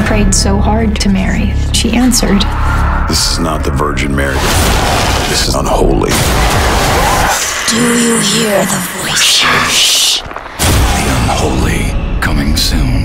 prayed so hard to Mary. She answered, "This is not the Virgin Mary. This is unholy." Do you hear the voices? The unholy, coming soon.